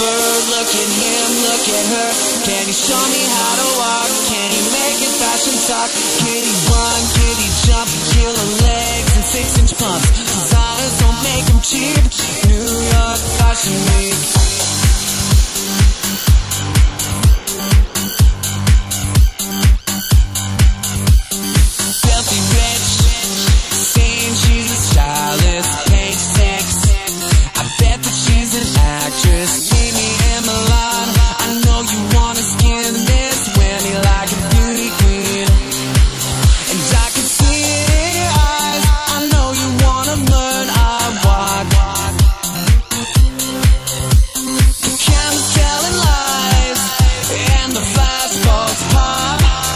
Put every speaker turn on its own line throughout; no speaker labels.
fur. Look at him, look at her. Can he show me how to walk? Can he make it fashion talk? Can he run? Can he jump? Killer legs and 6-inch pumps. Designers don't make them cheap. New York Fashion Week. Filthy rich, saying she's a stylist. Page 6, I bet that she's an actress. See me in Milan, I know you wanna skin this Wendy like a beauty queen. And I can see it in your eyes, I know you wanna learn. I walk the camera's telling lies, and the flashbulbs pop.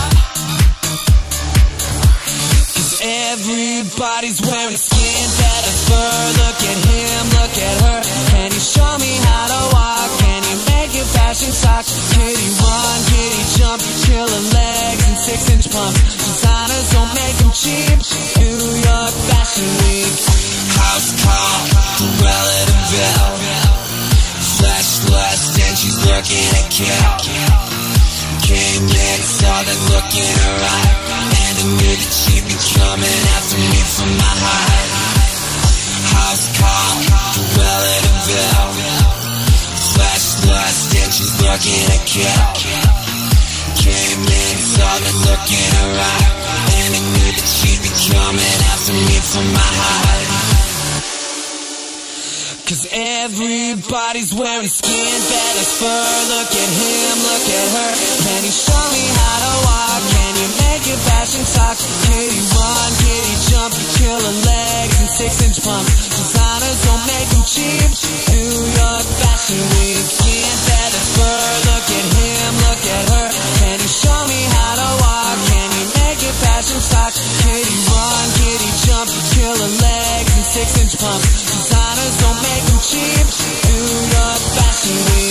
Everybody's wearing skin, feather, fur. Look at him, look at her. Can you show me how to walk? Can you make it fashion talk? Can he run? Can he jump? Killer legs and 6-inch pumps. Designers don't make them cheap. New York Fashion Week. House call, relative bill. Flashbulbs, and she's looking at kill. Came in, saw that look in her eye, and I knew that she'd be coming after me from my heart. House call, relative bill. Flashbulbs, and she's looking at kill. Came in, saw that look in her eye, and I knew that she'd be coming after me from my heart. Cause everybody's wearing skin, feathers, fur. Look at him, look at her. Can he show me how to walk? Can you make it fashion talk? Can he run? Can he jump? Killer legs and 6-inch pumps. Designers don't make them cheap. New York Fashion Week. Skin, feathers, fur. Look at him, look at her. Can he show me how to walk? Can he make it fashion talk? Can he run? Can he jump? Killer legs and 6-inch pumps. Designers don't make them cheap. New York Fashion Week.